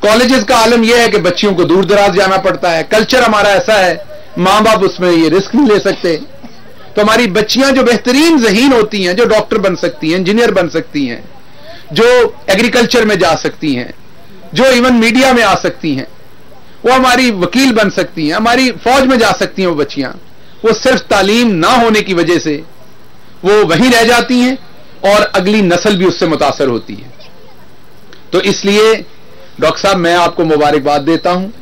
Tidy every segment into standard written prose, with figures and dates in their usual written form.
Colleges का आलम यह है कि बच्चियों को दूर दराज जाना पड़ता है। कल्चर हमारा ऐसा है, मां बाप उसमें ये रिस्क नहीं ले सकते। तो हमारी बच्चियां जो बेहतरीन ज़हीन होती हैं, जो डॉक्टर बन सकती हैं, इंजीनियर बन सकती हैं, जो एग्रीकल्चर में जा सकती हैं, जो इवन मीडिया में आ सकती हैं, वो हमारी वकील बन सकती हैं, हमारी फौज में जा सकती हैं। वो बच्चियां, वो सिर्फ तालीम ना होने की वजह से वो वहीं रह जाती हैं और अगली नस्ल भी उससे मुतासर होती है। तो इसलिए डॉक्टर साहब, मैं आपको मुबारकबाद देता हूं,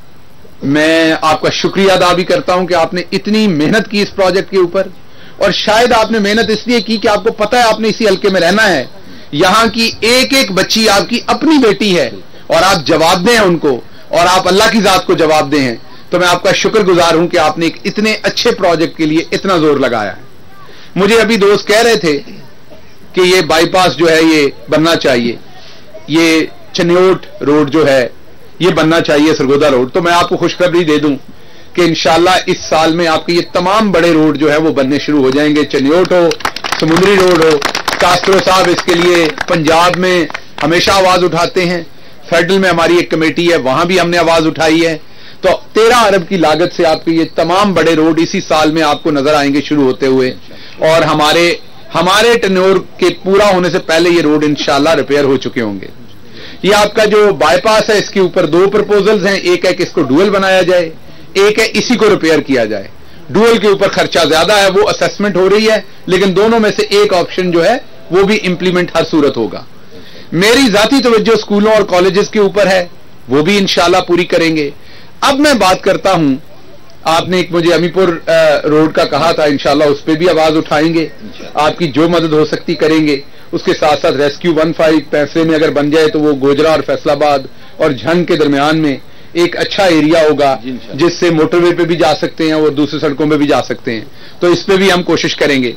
मैं आपका शुक्रिया अदा भी करता हूं कि आपने इतनी मेहनत की इस प्रोजेक्ट के ऊपर। और शायद आपने मेहनत इसलिए की कि आपको पता है आपने इसी हल्के में रहना है, यहां की एक एक बच्ची आपकी अपनी बेटी है और आप जवाब दें उनको, और आप अल्लाह की जात को जवाब दें। तो मैं आपका शुक्रगुजार हूं कि आपने एक इतने अच्छे प्रोजेक्ट के लिए इतना जोर लगाया है। मुझे अभी दोस्त कह रहे थे कि ये बाईपास जो है ये बनना चाहिए, ये चन्योट रोड जो है ये बनना चाहिए, सरगोदा रोड। तो मैं आपको खुशखबरी दे दूं कि इंशाल्लाह इस साल में आपके ये तमाम बड़े रोड जो है वो बनने शुरू हो जाएंगे। चन्योट हो, समुद्री रोड हो। कास्त्रो साहब इसके लिए पंजाब में हमेशा आवाज उठाते हैं, फेडरल में हमारी एक कमेटी है, वहां भी हमने आवाज उठाई है। तो 13 अरब की लागत से आपके ये तमाम बड़े रोड इसी साल में आपको नजर आएंगे शुरू होते हुए, और हमारे टेन्योर के पूरा होने से पहले ये रोड इंशाल्लाह रिपेयर हो चुके होंगे। ये आपका जो बाईपास है इसके ऊपर 2 प्रपोजल्स हैं, एक है कि इसको डुअल बनाया जाए, एक है इसी को रिपेयर किया जाए। डुअल के ऊपर खर्चा ज्यादा है, वो असेसमेंट हो रही है, लेकिन दोनों में से एक ऑप्शन जो है वो भी इंप्लीमेंट हर सूरत होगा। मेरी जाती तवज्जो स्कूलों और कॉलेजेस के ऊपर है, वो भी इंशाल्लाह पूरी करेंगे। अब मैं बात करता हूं, आपने एक मुझे अमीपुर रोड का कहा था, इंशाल्लाह उस पर भी आवाज उठाएंगे, आपकी जो मदद हो सकती करेंगे। उसके साथ साथ रेस्क्यू 15 पैसे में अगर बन जाए तो वो गोजरा और फैसलाबाद और झंग के दरमियान में एक अच्छा एरिया होगा, जिससे मोटरवे पे भी जा सकते हैं और दूसरी सड़कों पे भी जा सकते हैं। तो इस पे भी हम कोशिश करेंगे।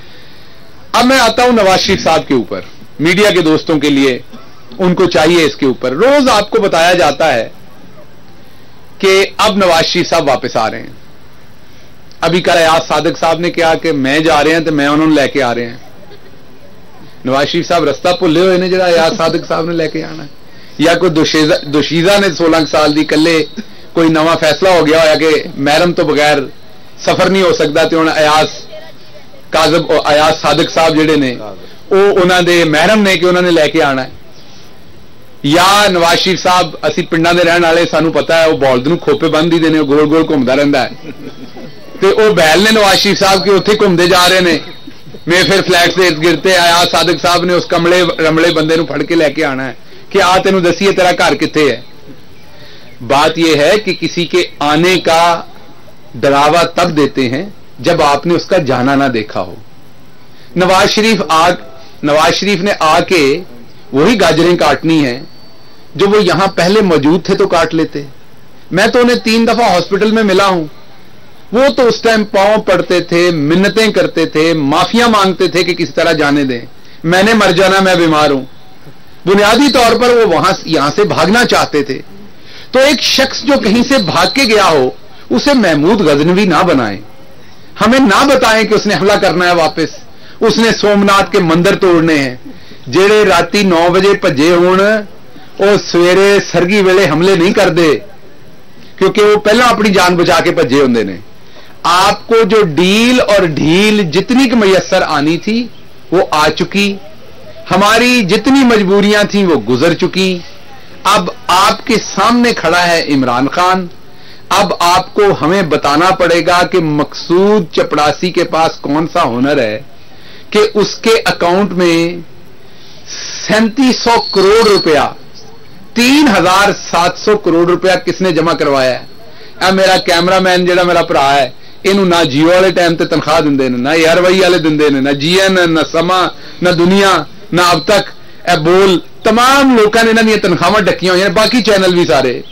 अब मैं आता हूं नवाज शरीफ साहब के ऊपर। मीडिया के दोस्तों के लिए उनको चाहिए इसके ऊपर, रोज आपको बताया जाता है कि अब नवाज शरीफ साहब वापस आ रहे हैं। अभी कल अयाज सादिक साहब ने कहा कि मैं जा रहे हैं तो मैं उन्होंने लेके आ रहे हैं। नवाज शरीफ साहब रस्ता भुले हुए ने जरा अयाज सादिक साहब ने लेके आना, या कोई दोशीजा ने 16 साल की कले कोई नवा फैसला हो गया होया कि महरम तो बगैर सफर नहीं हो सकता, तो अयाज सादिक साहब जेडे ने वो उन्होंने महरम ने कि उन्होंने लेके आना है। या नवाज शरीफ साहब असी पिंडां दे रहण वाले, सानू पता है वो बौलद नूं खोपे बंद ही देने, गोल गोल घूमता रहता है, तो वो बैल ने नवाज शरीफ साहब के उत्थे घूमते जा रहे हैं। मैं फिर फ्लैट से गिरते आया, सादिक साहब ने उस कमले रमले बंदे नूं फड़ के लेके आना है कि आ तेनू दसीए तेरा घर कित्थे है। बात यह है कि किसी के आने का डरावा तब देते हैं जब आपने उसका जाना ना देखा हो। नवाज शरीफ ने आके वही गाजरें काटनी है जो वो यहां पहले मौजूद थे तो काट लेते। मैं तो उन्हें 3 दफा हॉस्पिटल में मिला हूं, वो तो उस टाइम पांव पड़ते थे, मिन्नतें करते थे, माफिया मांगते थे कि किसी तरह जाने दें, मैंने मर जाना, मैं बीमार हूं। बुनियादी तौर पर वो यहां से भागना चाहते थे। तो एक शख्स जो कहीं से भाग के गया हो उसे महमूद गजनवी ना बनाएं, हमें ना बताएं कि उसने हमला करना है वापस, उसने सोमनाथ के मंदिर तोड़ने हैं। जेड़े राती 9 बजे भजे होण वो सवेरे सरगी वेले हमले नहीं करते, क्योंकि वो पहला अपनी जान बचा के भजे होंदे ने। आपको जो डील और ढील जितनी की मयसर आनी थी वो आ चुकी, हमारी जितनी मजबूरियां थी वो गुजर चुकी। अब आपके सामने खड़ा है इमरान खान। अब आपको हमें बताना पड़ेगा कि मकसूद चपड़ासी के पास कौन सा हुनर है कि उसके अकाउंट में 3700 करोड़ रुपया, 3700 करोड़ रुपया किसने जमा करवाया है। अब मेरा कैमरामैन जेड़ा मेरा भरा है, इनू ना जियो वाले टाइम ते तनख्वाह दिंदे ने, ना एयरवाई वाले दिंदे ने, ना जीएन, ना समा, ना दुनिया, ना अब तक ए बोल, तमाम लोगों ने इन्हां तनख्वाहां डकियां हुई, बाकी चैनल भी सारे।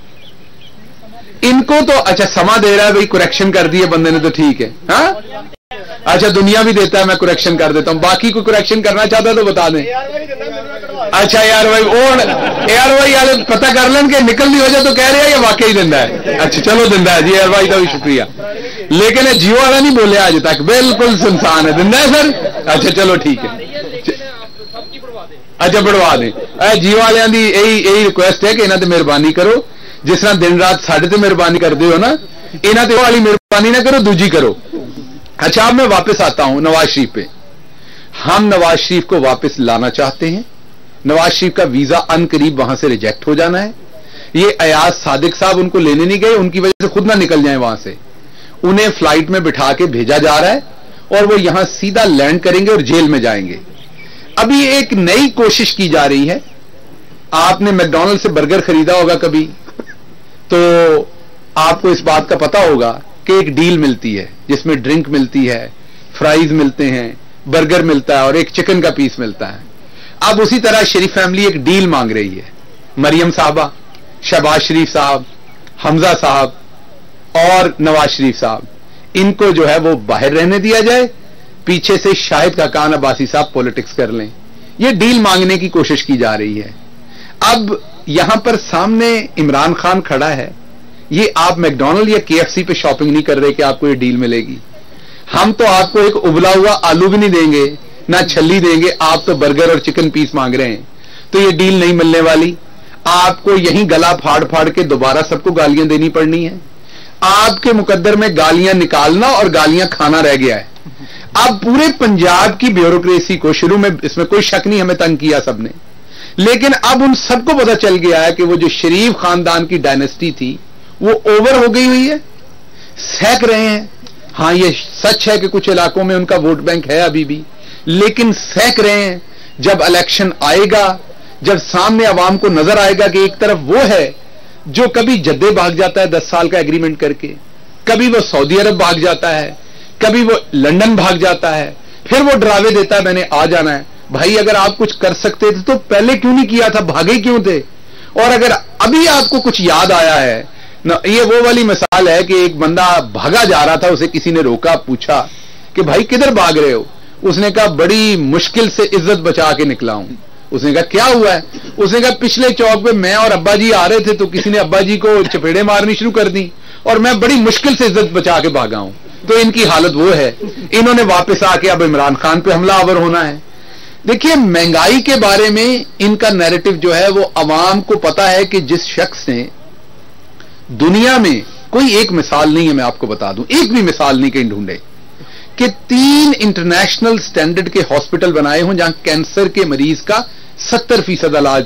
इनको तो अच्छा समा दे रहा है भाई, कुरेक्शन कर दिए बंदे ने तो ठीक है, हाँ अच्छा दुनिया भी देता है, मैं कुरेक्शन कर देता हूं, बाकी को कुरेक्शन करना चाहता तो बता दें। अच्छा यार भाई वाले पता कर लें कि निकल नहीं हो जाए तो कह रहे हैं ये वाकई दिंदा है। अच्छा चलो दिंदा है जी, यार भाई का भी शुक्रिया, लेकिन जियो वाला नहीं बोले आज तक, बिल्कुल सुनसान है, दिंदा है सर। अच्छा चलो ठीक है, अच्छा बढ़वा दें। जी वालियां दी यही रिक्वेस्ट है कि इन्हां ते मेहरबानी करो, जिस तरह दिन रात साढ़े ते मेहरबानी करते हो ना, इन्हां ते वाली मेहरबानी ना करो, दूजी करो। अच्छा अब मैं वापस आता हूं नवाज शरीफ पे। हम नवाज शरीफ को वापस लाना चाहते हैं। नवाज शरीफ का वीजा अनकरीब वहां से रिजेक्ट हो जाना है। ये अयाज सादिक साहब उनको लेने नहीं गए, उनकी वजह से खुद ना निकल जाए वहां से। उन्हें फ्लाइट में बिठा के भेजा जा रहा है और वो यहां सीधा लैंड करेंगे और जेल में जाएंगे। अभी एक नई कोशिश की जा रही है। आपने मैकडॉनल्ड से बर्गर खरीदा होगा कभी, तो आपको इस बात का पता होगा कि एक डील मिलती है जिसमें ड्रिंक मिलती है, फ्राइज मिलते हैं, बर्गर मिलता है और एक चिकन का पीस मिलता है। अब उसी तरह शरीफ फैमिली एक डील मांग रही है। मरियम साहबा, शहबाज शरीफ साहब, हमजा साहब और नवाज शरीफ साहब, इनको जो है वो बाहर रहने दिया जाए, पीछे से शाहिद खाकान अब्बासी साहब पॉलिटिक्स कर लें। ये डील मांगने की कोशिश की जा रही है। अब यहां पर सामने इमरान खान खड़ा है। ये आप मैकडॉनल्ड या केएफसी पे शॉपिंग नहीं कर रहे कि आपको ये डील मिलेगी। हम तो आपको एक उबला हुआ आलू भी नहीं देंगे, ना छल्ली देंगे, आप तो बर्गर और चिकन पीस मांग रहे हैं। तो ये डील नहीं मिलने वाली। आपको यहीं गला फाड़ फाड़ के दोबारा सबको गालियां देनी पड़नी है। आपके मुकद्दर में गालियां निकालना और गालियां खाना रह गया है। अब पूरे पंजाब की ब्यूरोक्रेसी को, शुरू में इसमें कोई शक नहीं, हमें तंग किया सबने, लेकिन अब उन सबको पता चल गया है कि वो जो शरीफ खानदान की डायनेस्टी थी वो ओवर हो गई हुई है। सहक रहे हैं। हां ये सच है कि कुछ इलाकों में उनका वोट बैंक है अभी भी, लेकिन सहक रहे हैं। जब इलेक्शन आएगा, जब सामने अवाम को नजर आएगा कि एक तरफ वो है जो कभी जद्दे भाग जाता है 10 साल का एग्रीमेंट करके, कभी वो सऊदी अरब भाग जाता है, कभी वो लंदन भाग जाता है, फिर वो डरावे देता है मैंने आ जाना है। भाई अगर आप कुछ कर सकते थे तो पहले क्यों नहीं किया था, भागे क्यों थे? और अगर अभी आपको कुछ याद आया है ना, ये वो वाली मिसाल है कि एक बंदा भागा जा रहा था, उसे किसी ने रोका, पूछा कि भाई किधर भाग रहे हो? उसने कहा बड़ी मुश्किल से इज्जत बचा के निकला हूं। उसने कहा क्या हुआ है? उसने कहा पिछले चौक पे मैं और अब्बा जी आ रहे थे तो किसी ने अब्बा जी को चपेड़े मारनी शुरू कर दी और मैं बड़ी मुश्किल से इज्जत बचा के भागा हूं। तो इनकी हालत वो है। इन्होंने वापस आके अब इमरान खान पे हमलावर होना है। देखिए महंगाई के बारे में इनका नैरेटिव जो है वो अवाम को पता है कि जिस शख्स ने दुनिया में, कोई एक मिसाल नहीं है, मैं आपको बता दूं, एक भी मिसाल नहीं कहीं ढूंढे कि 3 इंटरनेशनल स्टैंडर्ड के हॉस्पिटल बनाए हों जहां कैंसर के मरीज का 70% इलाज,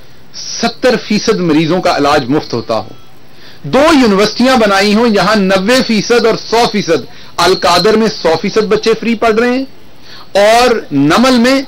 70% मरीजों का इलाज मुफ्त होता हो। 2 यूनिवर्सिटियां बनाई हों जहां 90% और 100%, अलकादर में 100% बच्चे फ्री पढ़ रहे हैं और नमल में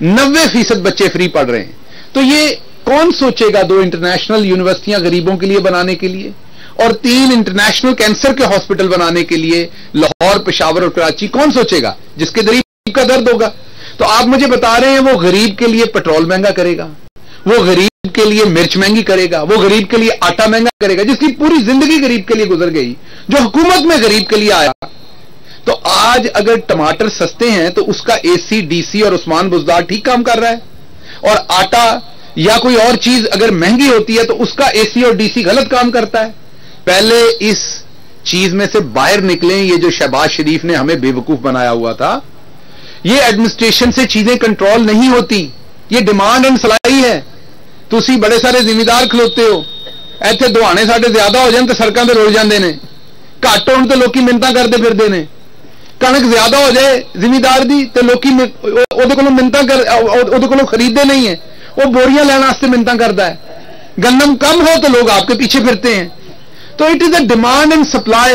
90% बच्चे फ्री पढ़ रहे हैं। तो ये कौन सोचेगा 2 इंटरनेशनल यूनिवर्सिटियां गरीबों के लिए बनाने के लिए और 3 इंटरनेशनल कैंसर के हॉस्पिटल बनाने के लिए लाहौर, पेशावर और कराची? कौन सोचेगा जिसके गरीब का दर्द होगा? तो आप मुझे बता रहे हैं वो गरीब के लिए पेट्रोल महंगा करेगा, वो गरीब के लिए मिर्च महंगी करेगा, वो गरीब के लिए आटा महंगा करेगा, जिसकी पूरी जिंदगी गरीब के लिए गुजर गई, जो हुकूमत में गरीब के लिए आया। तो आज अगर टमाटर सस्ते हैं तो उसका एसी, डीसी और उस्मान बुजदार ठीक काम कर रहा है, और आटा या कोई और चीज अगर महंगी होती है तो उसका एसी और डीसी गलत काम करता है। पहले इस चीज में से बाहर निकलें। ये जो शहबाज शरीफ ने हमें बेवकूफ बनाया हुआ था, ये एडमिनिस्ट्रेशन से चीजें कंट्रोल नहीं होती, ये डिमांड एंड सप्लाई है। तुसी बड़े सारे जिम्मेदार खलोते हो, इत्थे दुहाने साडे ज्यादा हो जाए तो सड़कों ते रुल जाते हैं, घट होने तो लोग मिन्नतां करते फिरते हैं। कणक ज्यादा हो जाए जिम्मेदार दी तो लोग उहदे कोलों मिन्नतां कर, उहदे कोलों खरीदते नहीं है, वो बोरियां लैण वास्ते मिन्नतां करता है। गंदम कम हो तो लोग आपके पीछे फिरते हैं। तो it is a demand and supply,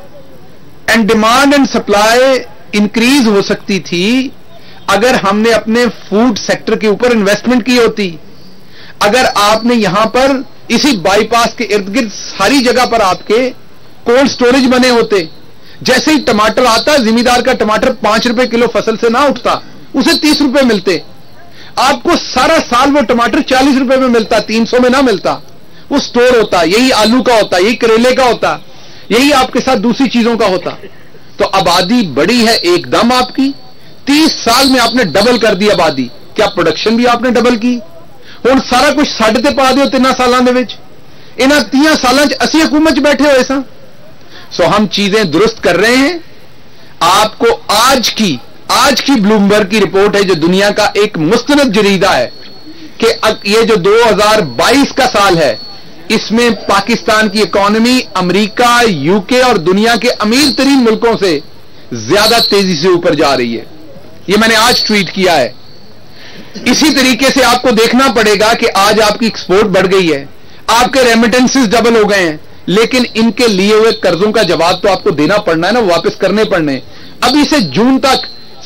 and demand and supply increase हो सकती थी अगर हमने अपने फूड सेक्टर के ऊपर इन्वेस्टमेंट की होती। अगर आपने यहां पर इसी बाईपास के इर्द गिर्द सारी जगह पर आपके कोल्ड स्टोरेज बने होते, जैसे ही टमाटर आता, जिम्मेदार का टमाटर 5 रुपए किलो फसल से ना उठता, उसे 30 रुपए मिलते। आपको सारा साल वो टमाटर 40 रुपए में मिलता, 300 में ना मिलता। वो स्टोर होता, यही आलू का होता, यही करेले का होता, यही आपके साथ दूसरी चीजों का होता। तो आबादी बढ़ी है एकदम आपकी, 30 साल में आपने डबल कर दी आबादी। क्या प्रोडक्शन भी आपने डबल की? हुण सारा कुछ साढ़े ते पा दिओ 3 सालों दे विच। इन्हां 30 सालों च असीं हुकूमत च बैठे हुए सां। सो हम चीजें दुरुस्त कर रहे हैं। आपको आज की आज की ब्लूमबर्ग की रिपोर्ट है, जो दुनिया का एक मुस्तनद जरीदा है, कि ये जो 2022 का साल है, इसमें पाकिस्तान की इकॉनमी अमेरिका, यूके और दुनिया के अमीर तरीन मुल्कों से ज्यादा तेजी से ऊपर जा रही है। ये मैंने आज ट्वीट किया है। इसी तरीके से आपको देखना पड़ेगा कि आज आपकी एक्सपोर्ट बढ़ गई है, आपके रेमिटेंसेस डबल हो गए हैं, लेकिन इनके लिए हुए कर्जों का जवाब तो आपको देना पड़ना है ना, वापस करने पड़ने। अभी से जून तक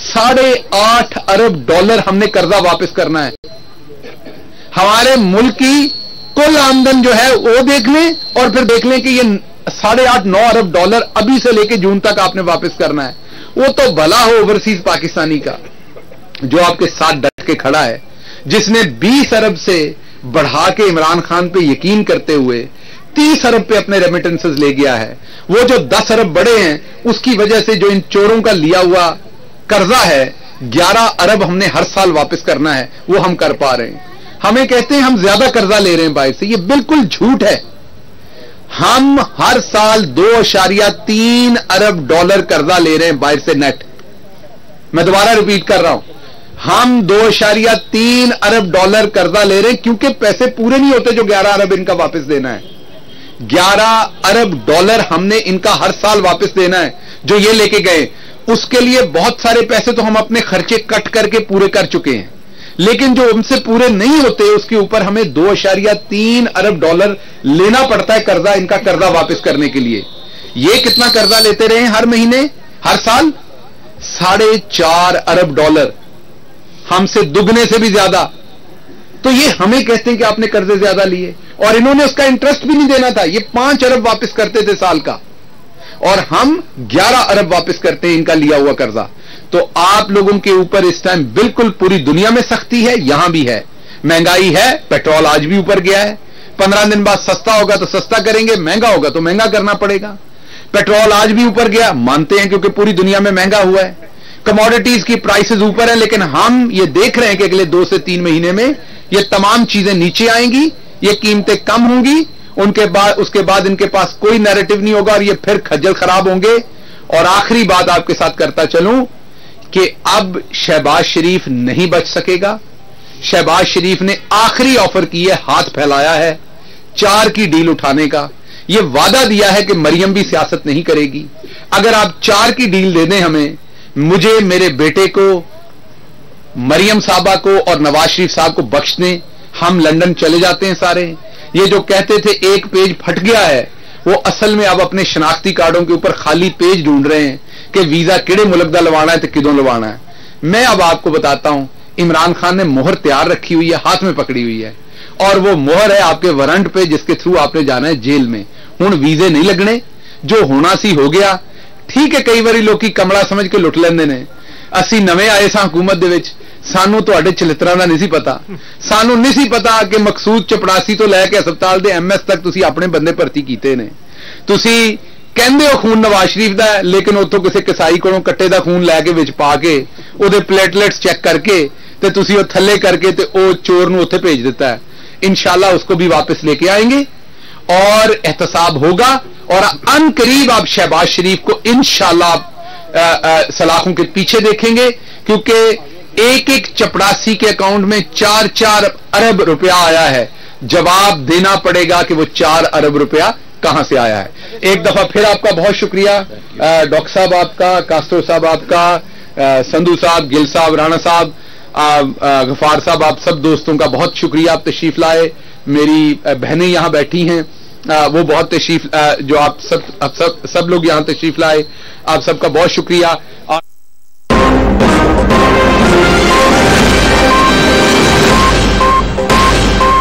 8.5 अरब डॉलर हमने कर्जा वापस करना है। हमारे मुल्क की कुल आमदन जो है वो देख लें और फिर देख लें कि ये 8.5-9 अरब डॉलर अभी से लेके जून तक आपने वापस करना है। वो तो भला हो ओवरसीज पाकिस्तानी का, जो आपके साथ डट के खड़ा है, जिसने 20 अरब से बढ़ा के इमरान खान पे यकीन करते हुए 30 अरब पे अपने रेमिटेंसेस ले गया है। वो जो 10 अरब बढ़े हैं, उसकी वजह से जो इन चोरों का लिया हुआ कर्जा है 11 अरब हमने हर साल वापस करना है, वो हम कर पा रहे हैं। हमें कहते हैं हम ज्यादा कर्जा ले रहे हैं बाहर से, ये बिल्कुल झूठ है। हम हर साल 2.3 अरब डॉलर कर्जा ले रहे हैं बाहर से नेट। मैं दोबारा रिपीट कर रहा हूं, हम 2.3 अरब डॉलर कर्जा ले रहे हैं, क्योंकि पैसे पूरे नहीं होते जो 11 अरब इनका वापस देना है। 11 अरब डॉलर हमने इनका हर साल वापस देना है जो ये लेके गए। उसके लिए बहुत सारे पैसे तो हम अपने खर्चे कट करके पूरे कर चुके हैं, लेकिन जो उनसे पूरे नहीं होते उसके ऊपर हमें 2.3 अरब डॉलर लेना पड़ता है कर्जा, इनका कर्जा वापस करने के लिए। ये कितना कर्जा लेते रहे हर महीने, हर साल? 4.5 अरब डॉलर, हमसे दुगने से भी ज्यादा। तो ये हमें कहते हैं कि आपने कर्जे ज्यादा लिए, और इन्होंने उसका इंटरेस्ट भी नहीं देना था। ये 5 अरब वापस करते थे साल का, और हम 11 अरब वापस करते हैं इनका लिया हुआ कर्जा। तो आप लोगों के ऊपर इस टाइम बिल्कुल पूरी दुनिया में सख्ती है, यहां भी है। महंगाई है, पेट्रोल आज भी ऊपर गया है। 15 दिन बाद सस्ता होगा तो सस्ता करेंगे, महंगा होगा तो महंगा करना पड़ेगा। पेट्रोल आज भी ऊपर गया, मानते हैं, क्योंकि पूरी दुनिया में महंगा हुआ है। कमोडिटीज की प्राइसेस ऊपर है, लेकिन हम ये देख रहे हैं कि अगले 2 से 3 महीने में ये तमाम चीजें नीचे आएंगी, ये कीमतें कम होंगी। उसके बाद इनके पास कोई नैरेटिव नहीं होगा और ये फिर खज्जल खराब होंगे। और आखिरी बात आपके साथ करता चलूं कि अब शहबाज शरीफ नहीं बच सकेगा। शहबाज शरीफ ने आखिरी ऑफर की है, हाथ फैलाया है 4 की डील उठाने का। यह वादा दिया है कि मरियम भी सियासत नहीं करेगी। अगर आप 4 की डील दे दें हमें, मुझे, मेरे बेटे को, मरियम साहबा को और नवाज शरीफ साहब को बख्श दें, हम लंदन चले जाते हैं सारे। ये जो कहते थे एक पेज फट गया है, वो असल में अब अपने शनाख्ती कार्डों के ऊपर खाली पेज ढूंढ रहे हैं कि वीजा किड़े मुल्क दा लवाना है तो किदों लवाना है। मैं अब आपको बताता हूं, इमरान खान ने मोहर तैयार रखी हुई है, हाथ में पकड़ी हुई है, और वो मोहर है आपके वारंट पे, जिसके थ्रू आपने जाना है जेल में। हुण वीजे नहीं लगने, जो होना सी हो गया। ठीक है, कई बारी लोग कमला समझ के लुट लेंदे ने। असी नवे आए सां हुकूमत दे विच, सानू तुहाडे चलित्रा दा नहीं सी पता। सानू नहीं सी पता कि मकसूद चपड़ासी तो लैके हस्पताल दे MS तक तुसी अपने बंदे भर्ती कीते ने। तुसी कहंदे हो खून नवाज शरीफ दा है, लेकिन उतों किसी कसाई कोलों कट्टे दा खून लैके विच पा के उहदे प्लेटलेट्स चेक करके ते तुसी वो थल्ले करके ते ओ चोर नूं उत्थे भेज दिता है। इंशाल्लाह उसको भी वापस लेके आएंगे और एहतसाब होगा, और अन करीब आप शहबाज शरीफ को इंशाल्लाह सलाखों के पीछे देखेंगे, क्योंकि एक चपड़ासी के अकाउंट में 4-4 अरब रुपया आया है। जवाब देना पड़ेगा कि वो 4 अरब रुपया कहां से आया है। एक दफा फिर आपका बहुत शुक्रिया, डॉक्टर साहब आपका, कास्ट्रो साहब आपका, संधू साहब, गिल साहब, राणा साहब, गफार साहब, आप सब दोस्तों का बहुत शुक्रिया। आप तशरीफ लाए, मेरी बहनें यहां बैठी हैं, वो बहुत तशरीफ, जो आप सब लोग यहां तशरीफ लाए, आप सबका बहुत शुक्रिया।